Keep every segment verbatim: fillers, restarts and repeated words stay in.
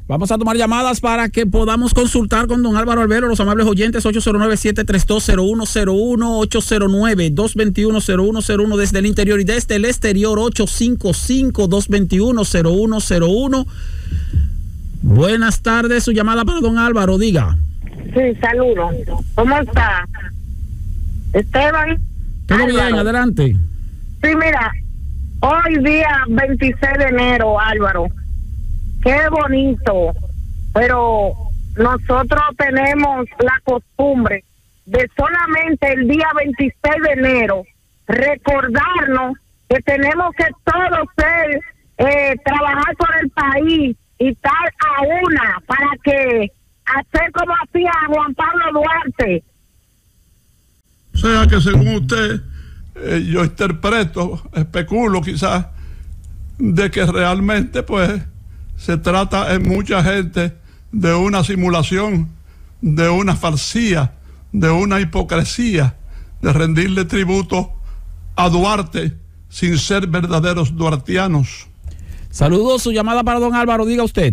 Vamos a tomar llamadas para que podamos consultar con don Álvaro Albero, los amables oyentes. Ocho cero nueve, siete tres dos, cero uno cero uno, ocho cero nueve, dos dos uno, cero uno cero uno desde el interior, y desde el exterior ocho cinco cinco, dos dos uno, cero uno cero uno. Buenas tardes, su llamada para don Álvaro, diga. Sí, saludos. ¿Cómo está? Esteban. Todo Álvaro. bien, adelante. Sí, mira, hoy día veintiséis de enero, Álvaro, qué bonito, pero nosotros tenemos la costumbre de solamente el día veintiséis de enero recordarnos que tenemos que todos ser, eh, trabajar por el país y estar a una para que hacer como hacía Juan Pablo Duarte. O sea que según usted, eh, yo interpreto, especulo quizás, de que realmente pues se trata en mucha gente de una simulación, de una falsía, de una hipocresía, de rendirle tributo a Duarte sin ser verdaderos duartianos. Saludos, su llamada para don Álvaro, diga usted.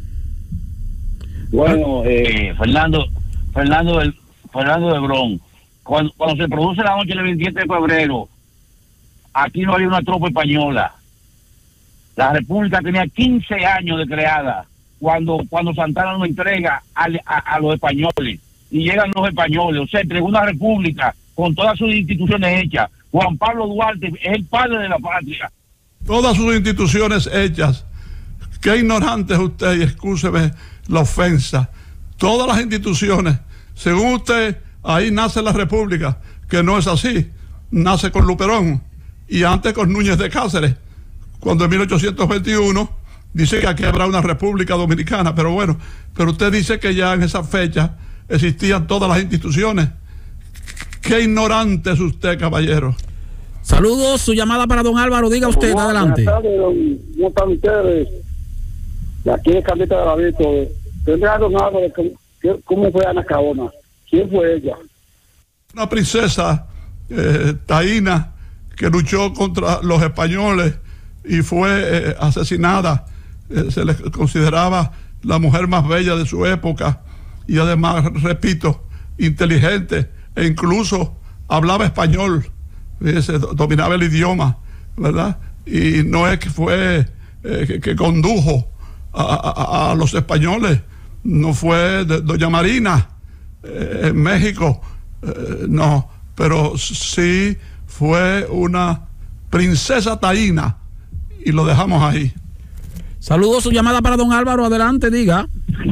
Bueno, eh, Fernando, Fernando del, Fernando de Bron, cuando, cuando se produce la noche del veintisiete de febrero, aquí no había una tropa española. La República tenía quince años de creada cuando cuando Santana nos entrega a, a, a los españoles, y llegan los españoles. O sea, entregó una república con todas sus instituciones hechas. Juan Pablo Duarte es el padre de la patria. Todas sus instituciones hechas. Qué ignorante es usted, y excúseme la ofensa. Todas las instituciones, según usted, ahí nace la república, que no es así. Nace con Luperón y antes con Núñez de Cáceres, cuando en mil ochocientos veintiuno dice que aquí habrá una república dominicana. Pero bueno, pero usted dice que ya en esa fecha existían todas las instituciones. Qué ignorante es usted, caballero. Saludos, su llamada para don Álvaro, diga usted, Buenas adelante. tardes, don, ¿cómo están ustedes? De aquí de Carlita de la Vito. Tendrá don Álvaro, ¿cómo fue Ana Caona? ¿Quién fue ella? Una princesa eh, taína que luchó contra los españoles y fue eh, asesinada. Eh, se le consideraba la mujer más bella de su época, y además, repito, inteligente, e incluso hablaba español. Fíjese, dominaba el idioma, ¿verdad? Y no es que fue eh, que, que condujo a, a, a los españoles, no fue de, doña Marina eh, en México, eh, no, pero sí fue una princesa taína, y lo dejamos ahí. Saludos, su llamada para don Álvaro, adelante, diga.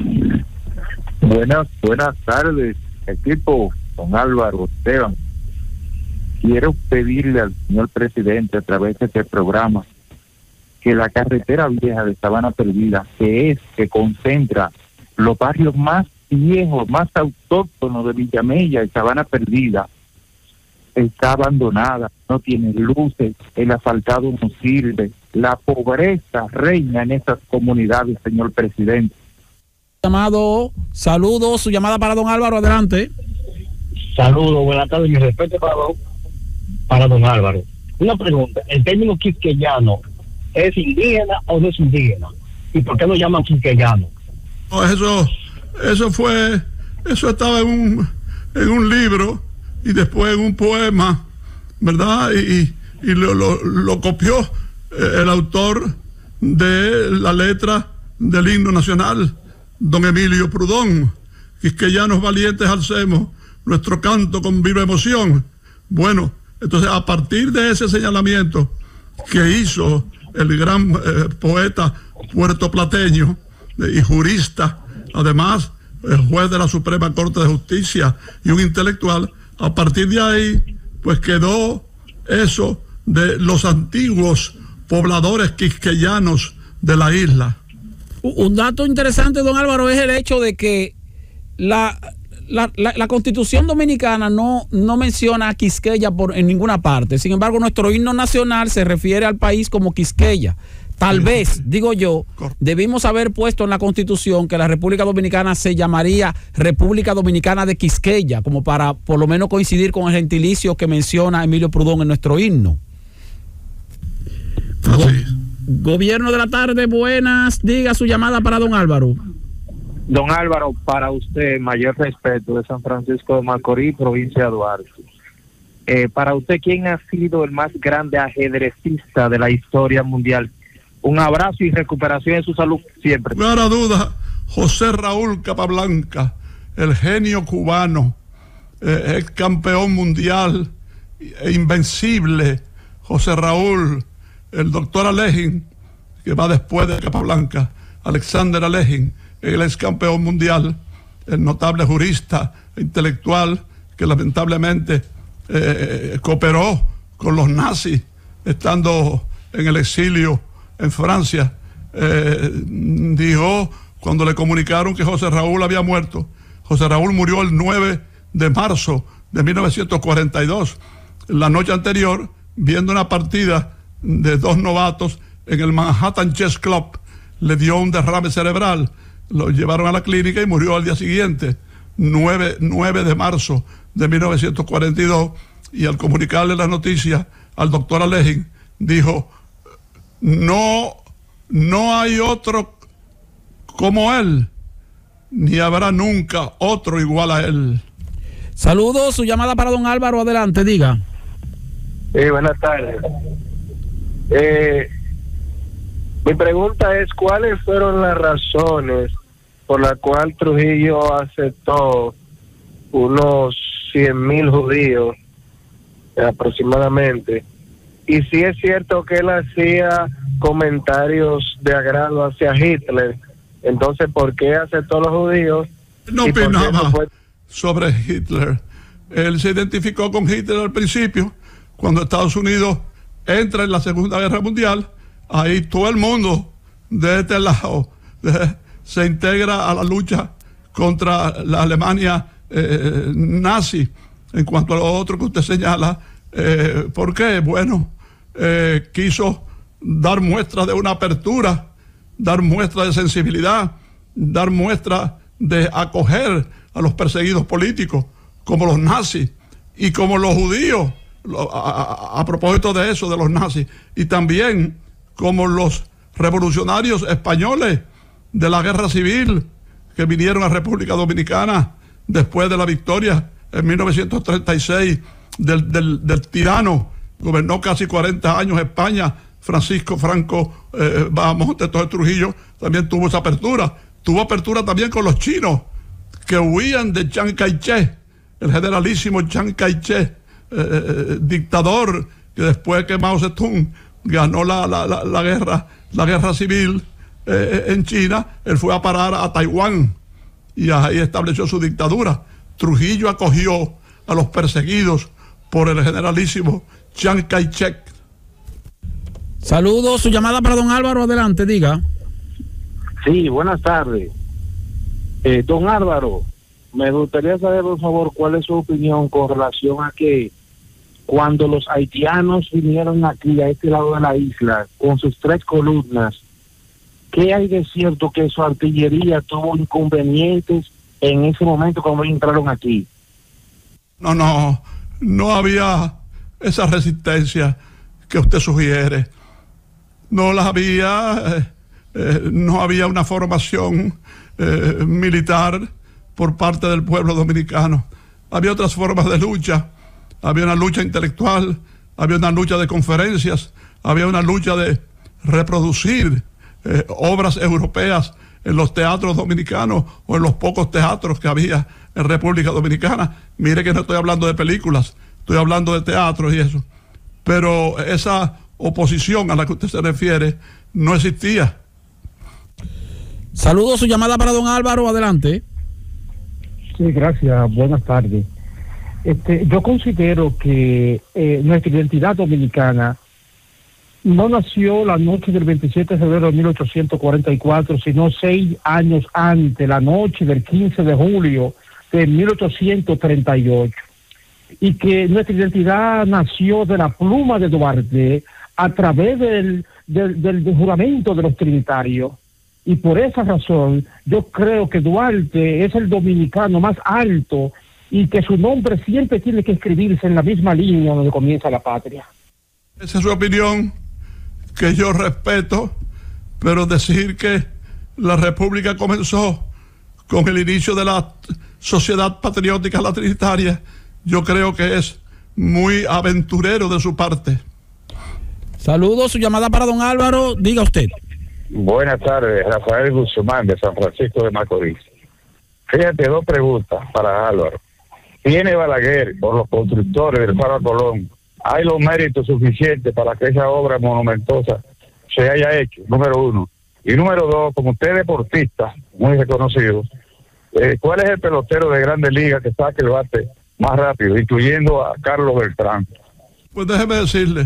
Buenas, buenas tardes, equipo, don Álvaro, Esteban. Quiero pedirle al señor presidente a través de este programa que la carretera vieja de Sabana Perdida, que es que concentra los barrios más viejos, más autóctonos de Villamella y Sabana Perdida, está abandonada, no tiene luces, el asfaltado no sirve, la pobreza reina en esas comunidades, señor presidente. Llamado, saludos, su llamada para don Álvaro, adelante. Saludos, buenas tardes, mi respeto para don, para don Álvaro. Una pregunta, ¿el término quisqueyano es indígena o no es indígena? ¿Y por qué lo llaman quisqueyano? No, eso, eso fue, eso estaba en un, en un libro y después en un poema, ¿verdad? Y, y lo, lo, lo copió eh, el autor de la letra del himno nacional, don Emilio Prudón. Quisqueyanos valientes alcemos nuestro canto con viva emoción. Bueno, entonces a partir de ese señalamiento que hizo el gran eh, poeta puertoplateño eh, y jurista, además el juez de la Suprema Corte de Justicia y un intelectual, a partir de ahí pues quedó eso de los antiguos pobladores quisqueyanos de la isla. Un dato interesante, don Álvaro, es el hecho de que la, la, la, la Constitución Dominicana no, no menciona a Quisqueya por, en ninguna parte. Sin embargo, nuestro himno nacional se refiere al país como Quisqueya. Tal sí, vez, digo yo, debimos haber puesto en la Constitución que la República Dominicana se llamaría República Dominicana de Quisqueya, como para por lo menos coincidir con el gentilicio que menciona Emilio Prudón en nuestro himno. Así. Gobierno de la tarde, buenas. Diga su llamada para don Álvaro. Don Álvaro, para usted, mayor respeto de San Francisco de Macorís, provincia de Duarte. Eh, para usted, ¿quién ha sido el más grande ajedrecista de la historia mundial? Un abrazo y recuperación de su salud siempre. No habrá duda, José Raúl Capablanca, el genio cubano, eh, ex campeón mundial e invencible. José Raúl, el doctor Alejín, que va después de Capablanca, Alexander Alejín, el ex campeón mundial, el notable jurista e intelectual que lamentablemente eh, cooperó con los nazis estando en el exilio en Francia. Eh, dijo, cuando le comunicaron que José Raúl había muerto, José Raúl murió el nueve de marzo de mil novecientos cuarenta y dos, la noche anterior, viendo una partida de dos novatos en el Manhattan Chess Club. Le dio un derrame cerebral, lo llevaron a la clínica y murió al día siguiente, nueve de marzo de mil novecientos cuarenta y dos, y al comunicarle la noticia al doctor Alejín, dijo, no, no hay otro como él, ni habrá nunca otro igual a él. Saludos, su llamada para don Álvaro, adelante, diga. Sí, buenas tardes. Eh, mi pregunta es, ¿cuáles fueron las razones por las cuales Trujillo aceptó unos cien mil judíos aproximadamente? Y si es cierto que él hacía comentarios de agrado hacia Hitler, entonces ¿por qué aceptó a los judíos? No opinaba fue... sobre Hitler. Él se identificó con Hitler al principio, cuando Estados Unidos entra en la Segunda Guerra Mundial. Ahí todo el mundo de este lado de, se integra a la lucha contra la Alemania eh, nazi. En cuanto a lo otro que usted señala, eh, ¿por qué? Bueno, eh, quiso dar muestra de una apertura, dar muestra de sensibilidad, dar muestra de acoger a los perseguidos políticos, como los nazis y como los judíos, a, a, a propósito de eso, de los nazis, y también como los revolucionarios españoles de la guerra civil que vinieron a República Dominicana después de la victoria en mil novecientos treinta y seis del, del, del tirano. Gobernó casi cuarenta años España, Francisco Franco eh, Bahamonde, todo el Trujillo también tuvo esa apertura. Tuvo apertura también con los chinos que huían de Chiang Kai-shek, el generalísimo Chiang Kai-shek, eh, dictador que después que Mao Zedong ganó la, la, la, la guerra la guerra civil eh, en China, él fue a parar a Taiwán y ahí estableció su dictadura. Trujillo acogió a los perseguidos por el generalísimo Chiang Kai-shek. Saludos, su llamada para don Álvaro, adelante, diga. Sí, buenas tardes. Eh, don Álvaro, me gustaría saber, por favor, cuál es su opinión con relación a que cuando los haitianos vinieron aquí, a este lado de la isla, con sus tres columnas, ¿qué hay de cierto que su artillería tuvo inconvenientes en ese momento cuando entraron aquí? No, no, no había esa resistencia que usted sugiere. No la había, eh, eh, no había una formación eh, militar por parte del pueblo dominicano. Había otras formas de lucha. Había una lucha intelectual, había una lucha de conferencias, había una lucha de reproducir eh, obras europeas en los teatros dominicanos o en los pocos teatros que había en República Dominicana. Mire que no estoy hablando de películas, estoy hablando de teatros y eso. Pero esa oposición a la que usted se refiere no existía. Saludos, su llamada para don Álvaro, adelante. Sí, gracias, buenas tardes. Este, yo considero que eh, nuestra identidad dominicana no nació la noche del veintisiete de febrero de mil ochocientos cuarenta y cuatro, sino seis años antes, la noche del quince de julio de mil ochocientos treinta y ocho. Y que nuestra identidad nació de la pluma de Duarte a través del, del, del, del juramento de los trinitarios. Y por esa razón, yo creo que Duarte es el dominicano más alto y que su nombre siempre tiene que escribirse en la misma línea donde comienza la patria. Esa es su opinión. que yo respeto, pero decir que la República comenzó con el inicio de la Sociedad Patriótica La Trinitaria, yo creo que es muy aventurero de su parte. Saludos, su llamada para don Álvaro, diga usted. Buenas tardes, Rafael Guzmán de San Francisco de Macorís. Fíjate, dos preguntas para Álvaro. ¿Tiene Balaguer o los constructores del Faro Colón, hay los méritos suficientes para que esa obra monumentosa se haya hecho? Número uno. Y número dos, como usted es deportista, muy reconocido, eh, ¿cuál es el pelotero de Grandes Ligas que saque el bate más rápido, incluyendo a Carlos Beltrán? Pues déjeme decirle,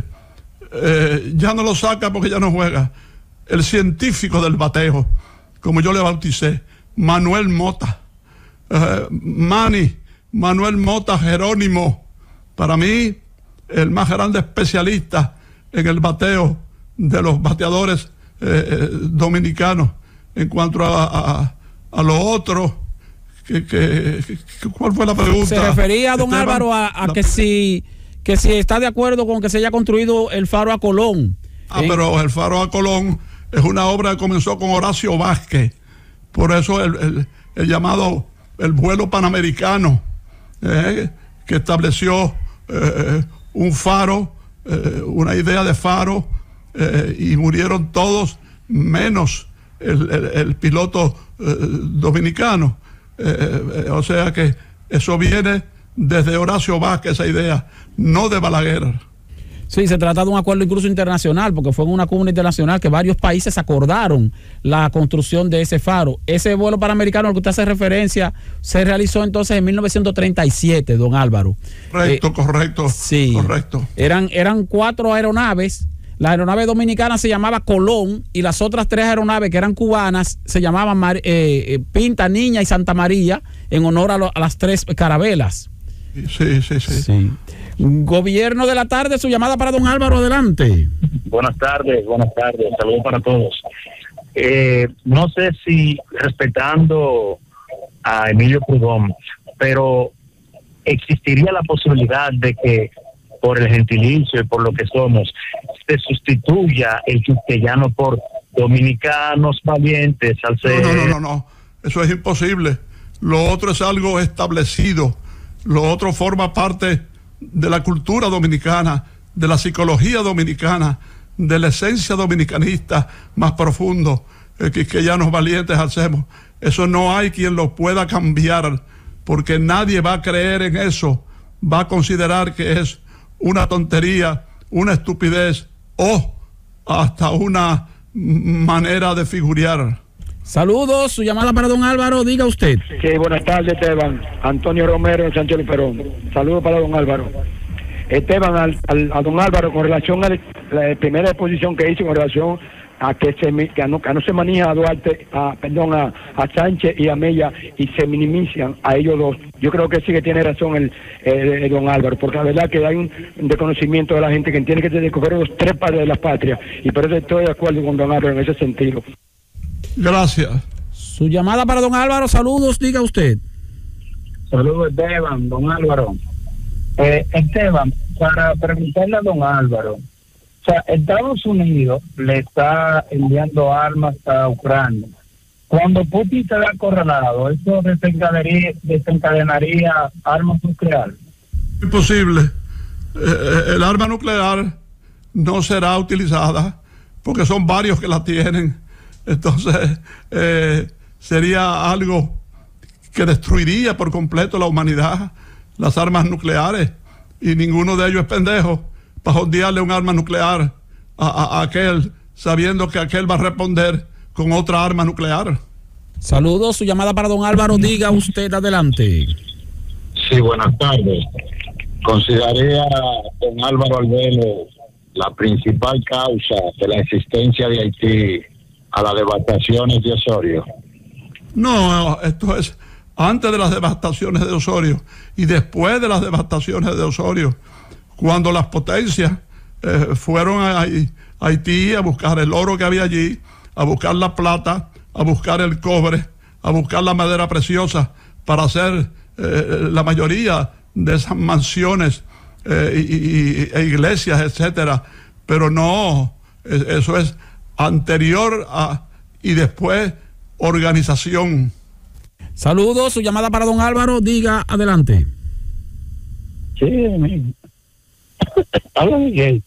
eh, ya no lo saca porque ya no juega. El científico del bateo, como yo le bauticé, Manuel Mota. Eh, Manny, Manuel Mota Jerónimo, para mí, el más grande especialista en el bateo de los bateadores eh, dominicanos. En cuanto a, a, a lo otro, que, que, que, ¿cuál fue la pregunta? Se refería a don Esteban, Álvaro a, a la, que si que si está de acuerdo con que se haya construido el Faro a Colón. Ah, ¿Eh? pero el Faro a Colón es una obra que comenzó con Horacio Vázquez. Por eso el, el, el llamado el vuelo panamericano, eh, que estableció eh, un faro, eh, una idea de faro, eh, y murieron todos menos el, el, el piloto eh, dominicano. Eh, eh, o sea que eso viene desde Horacio Vázquez, esa idea, no de Balaguer. Sí, se trata de un acuerdo incluso internacional, porque fue en una cumbre internacional que varios países acordaron la construcción de ese faro. Ese vuelo panamericano al que usted hace referencia se realizó entonces en mil novecientos treinta y siete, don Álvaro. Correcto, eh, correcto. Sí. Correcto. Eran, eran cuatro aeronaves. La aeronave dominicana se llamaba Colón y las otras tres aeronaves que eran cubanas se llamaban Mar, eh, Pinta, Niña y Santa María, en honor a, lo, a las tres carabelas. Sí, sí, sí, sí. Gobierno de la tarde, su llamada para don Álvaro, adelante. Buenas tardes, buenas tardes, saludos para todos. Eh, no sé si respetando a Emilio Prudhomme, pero existiría la posibilidad de que por el gentilicio y por lo que somos se sustituya el quisqueyano por dominicanos valientes, salseros. No, no, no, no, no, eso es imposible. Lo otro es algo establecido. Lo otro forma parte de la cultura dominicana, de la psicología dominicana, de la esencia dominicanista más profundo, eh, que, que ya nos valientes hacemos. Eso no hay quien lo pueda cambiar, porque nadie va a creer en eso, va a considerar que es una tontería, una estupidez o hasta una manera de figurear. Saludos, su llamada para don Álvaro, diga usted. Sí, buenas tardes, Esteban. Antonio Romero en Sánchez Luperón. Saludos para don Álvaro. Esteban, al, al, a don Álvaro, con relación a la primera exposición que hizo con relación a que, se, que, no, que no se maneja a Duarte, a, perdón, a, a Sánchez y a Mella y se minimizan a ellos dos. Yo creo que sí que tiene razón el, el, el don Álvaro, porque la verdad que hay un reconocimiento de la gente que tiene que recoger los tres padres de la patria, y por eso estoy de acuerdo con don Álvaro en ese sentido. Gracias. Su llamada para don Álvaro, saludos, diga usted. Saludos, Esteban, don Álvaro. Eh, Esteban, para preguntarle a don Álvaro, o sea, Estados Unidos le está enviando armas a Ucrania. Cuando Putin se ve acorralado, ¿eso desencadenaría, desencadenaría armas nucleares? Imposible. Eh, el arma nuclear no será utilizada porque son varios que la tienen. Entonces, eh, sería algo que destruiría por completo la humanidad, las armas nucleares, y ninguno de ellos es pendejo para jondearle un arma nuclear a, a, a aquel, sabiendo que aquel va a responder con otra arma nuclear. Saludos, su llamada para don Álvaro, diga usted, adelante. Sí, buenas tardes. Consideraría don Álvaro Albelo la principal causa de la existencia de Haití a las devastaciones de Osorio. No, esto es antes de las devastaciones de Osorio y después de las devastaciones de Osorio, cuando las potencias eh, fueron a Haití a buscar el oro que había allí, a buscar la plata, a buscar el cobre, a buscar la madera preciosa para hacer eh, la mayoría de esas mansiones eh, y, y, e iglesias, etcétera, pero no Eso es anterior a y después organización. Saludos, su llamada para don Álvaro, diga adelante. Sí, mi- habla Miguel.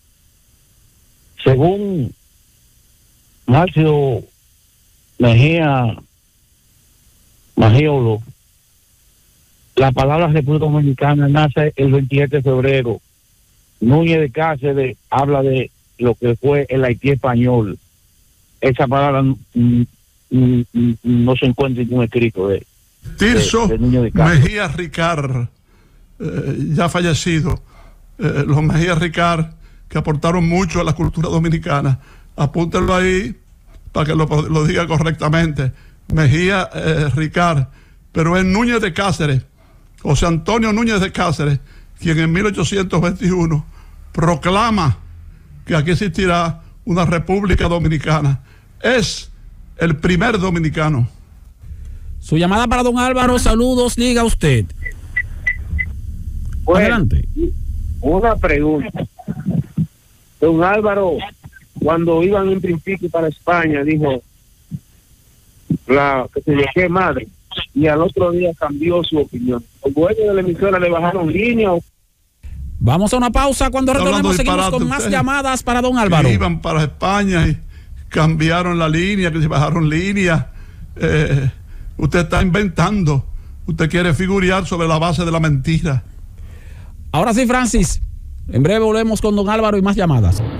Según Marcio Mejía Magiolo, la palabra República Dominicana nace el veintisiete de febrero. Núñez de Cáceres habla de lo que fue el Haití español. Esa palabra mm, mm, mm, no se encuentra en ningún escrito de, Tirso de, de Núñez de Cáceres. Mejía Ricard, eh, ya fallecido. Eh, los Mejía Ricard, que aportaron mucho a la cultura dominicana. Apúntenlo ahí para que lo, lo diga correctamente. Mejía eh, Ricard, pero es Núñez de Cáceres, José Antonio Núñez de Cáceres, quien en mil ochocientos veintiuno proclama que aquí existirá una República Dominicana. Es el primer dominicano. Su llamada para don Álvaro, saludos, diga usted. Bueno, Adelante. una pregunta. Don Álvaro, cuando iban en principio para España, dijo la que se le qué madre, y al otro día cambió su opinión. ¿Los dueños de la emisora le bajaron línea? o- Vamos a una pausa. Cuando Está hablando retornemos seguimos disparate con más usted. llamadas para don Álvaro. Que iban para España y cambiaron la línea, que se bajaron línea. Eh, usted está inventando. Usted quiere figurear sobre la base de la mentira. Ahora sí, Francis. En breve volvemos con don Álvaro y más llamadas.